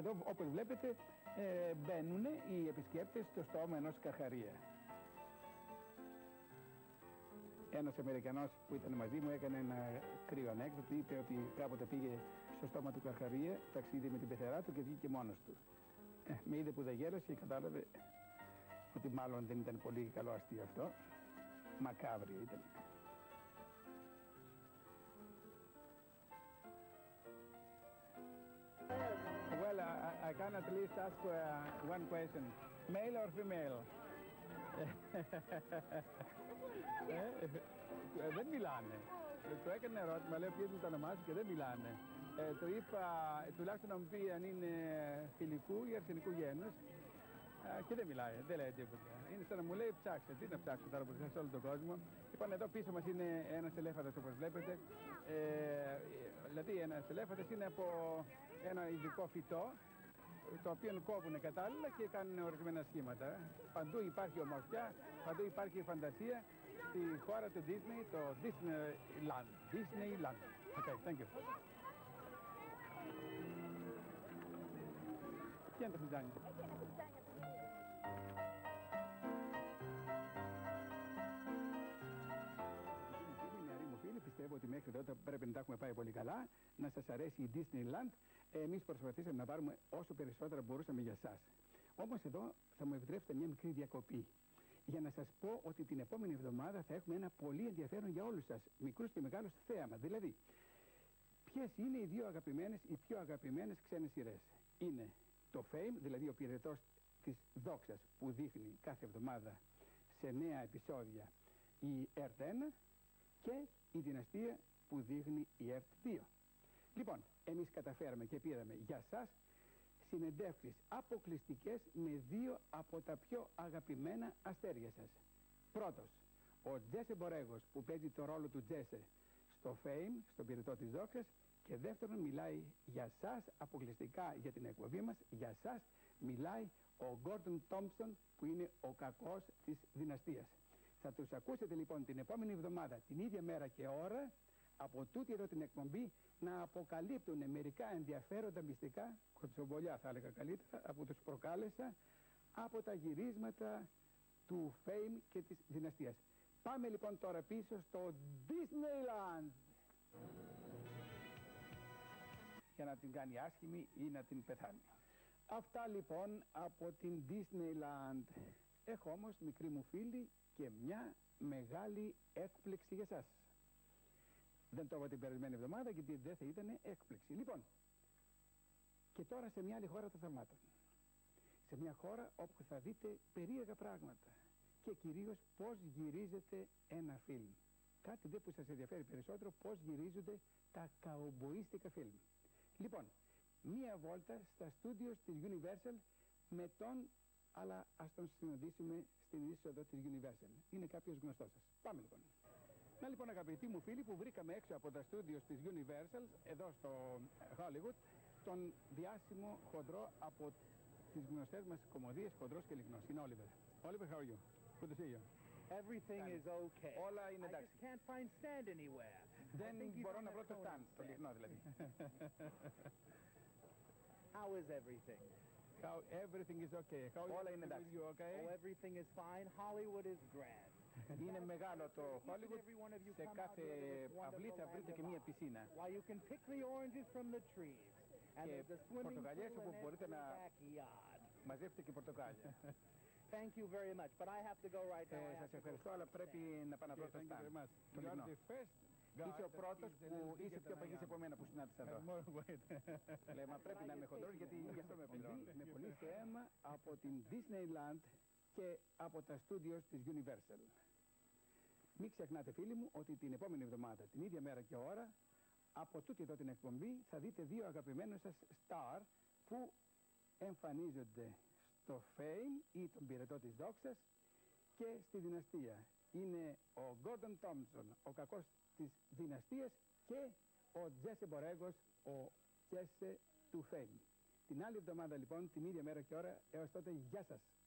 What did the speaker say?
εδώ, όπως βλέπετε, μπαίνουν οι επισκέπτες στο στόμα ενός Καρχαρία. Ένας Αμερικανός που ήταν μαζί μου έκανε ένα κρύο ανέκδοτο, είπε ότι κάποτε πήγε στο στόμα του Καρχαρία, ταξίδι με την πεθερά του και βγήκε μόνος του. Με είδε που δεν γέλασε και κατάλαβε ότι μάλλον δεν ήταν πολύ καλό αστείο αυτό. Μακάβριο ήταν. Well, I can at least ask one question. Male or female? Δεν μιλάνε. Το έκανε ερώτημα, λέει ποιος μου το ονομάζει και δεν μιλάνε. Το είπα, τουλάχιστον να μου πει αν είναι θηλυκού ή αρσενικού γένους και δεν μιλάει, δεν λέει τίποτα. Είναι σαν να μου λέει ψάξε, τι να ψάξω τώρα που είσαι σε όλο τον κόσμο. Λοιπόν, εδώ πίσω μας είναι ένας ελέφαντας όπως βλέπετε. Δηλαδή ένας ελέφαντας είναι από ένα ειδικό φυτό το οποίο κόβουν κατάλληλα και κάνουν ορισμένα σχήματα. Παντού υπάρχει ομορφιά, παντού υπάρχει φαντασία. Στη χώρα του Disney, το Disneyland. Disneyland. Okay, thank you. Ποια είναι τα φουντάνια? Πιστεύω ότι μέχρι τότε πρέπει να τα έχουμε πάει πολύ καλά, να σας αρέσει η Disneyland. Εμείς προσπαθήσαμε να πάρουμε όσο περισσότερα μπορούσαμε για σας. Όμως εδώ θα μου επιτρέψετε μια μικρή διακοπή για να σας πω ότι την επόμενη εβδομάδα θα έχουμε ένα πολύ ενδιαφέρον για όλους σας, μικρούς και μεγάλους θέαμα. Δηλαδή, ποιες είναι οι πιο αγαπημένες ξένες σειρές? Είναι το Fame, δηλαδή ο πυρετός της δόξας που δείχνει κάθε εβδομάδα σε νέα επεισόδια η ΕΡΤ1 και η Δυναστεία που δείχνει η ΕΡΤ2. Λοιπόν, εμείς καταφέραμε και πήραμε για σας συνεντεύξεις αποκλειστικές με δύο από τα πιο αγαπημένα αστέρια σας. Πρώτος, ο Τζέσε Μπορέγος που παίζει το ρόλο του Τζέσε στο Fame, στον πυρετό της δόξας, και δεύτερον μιλάει για σας αποκλειστικά για την εκπομπή μας, για σας μιλάει ο Γκόρντον Τόμψον που είναι ο κακός της Δυναστείας. Θα τους ακούσετε λοιπόν την επόμενη εβδομάδα, την ίδια μέρα και ώρα, από τούτη εδώ την εκπομπή, να αποκαλύπτουν μερικά ενδιαφέροντα μυστικά, κοτσομπολιά θα έλεγα καλύτερα, από τους προκάλεσα, από τα γυρίσματα του Fame και της Δυναστείας. Πάμε λοιπόν τώρα πίσω στο Disneyland. Για να την κάνει άσχημη ή να την πεθάνει. Αυτά λοιπόν από την Disneyland. Έχω όμως, μικροί μου φίλοι, και μια μεγάλη έκπληξη για σας. Δεν το είπα την περασμένη εβδομάδα γιατί δεν θα ήταν έκπληξη. Λοιπόν, και τώρα σε μια άλλη χώρα των θαυμάτων. Σε μια χώρα όπου θα δείτε περίεργα πράγματα και κυρίως πώς γυρίζεται ένα φιλμ. Κάτι δε που σας ενδιαφέρει περισσότερο, πώς γυρίζονται τα καουμποϊστικά φιλμ. Λοιπόν, μία βόλτα στα στούντιος της Universal με τον, αλλά ας τον συναντήσουμε στην είσοδο της Universal. Είναι κάποιος γνωστός σας. Πάμε λοιπόν. Να λοιπόν, αγαπητοί μου φίλοι, που βρήκαμε έξω από τα στούντιος της Universal, εδώ στο Hollywood, τον διάσημο χοντρό από τις γνωστές μας κομμωδίες, χοντρός και λιγνός. Είναι Oliver. Oliver, how are you? Good to see you. Everything is okay. Όλα είναι I εντάξει. just can't find stand anywhere. Δεν μπορώ να βρω το stand, το λιγνό δηλαδή. How is everything? How everything is okay. Όλα είναι εντάξει. Oh, everything is fine. Hollywood is grand. Είναι μεγάλο το Hollywood. Σε κάθε αυλή θα βρείτε και μία πισίνα. Why you can pick the oranges from the trees. And there's a swimming πορτοκαλιές pool όπου in μπορείτε every να backyard. μαζεύετε και πορτοκάλια. Thank you very much, but I have to go right now. Σας ευχαριστώ, αλλά πρέπει να πάω να βρω το stand. Το λιγνό. Είσαι ο πρώτος που είσαι πιο παγής από μένα που συνάντησα εδώ. Λέει, μα πρέπει να είμαι χοντρός γιατί γι' αυτό με πληρώνει. Με πολύ θέαμα από την Disneyland και από τα στούντιος της Universal. Μην ξεχνάτε, φίλοι μου, ότι την επόμενη εβδομάδα, την ίδια μέρα και ώρα, από τούτη εδώ την εκπομπή θα δείτε δύο αγαπημένους σας star που εμφανίζονται στο Fame ή τον πυρετό της δόξας και στη Δυναστεία. Είναι ο Γκόρντον Τόμψον, ο κακός της Δυναστείας, και ο Τζέσε Μπορέγος, ο Τζέσε του Fame. Την άλλη εβδομάδα λοιπόν, την ίδια μέρα και ώρα, έως τότε, γεια σας.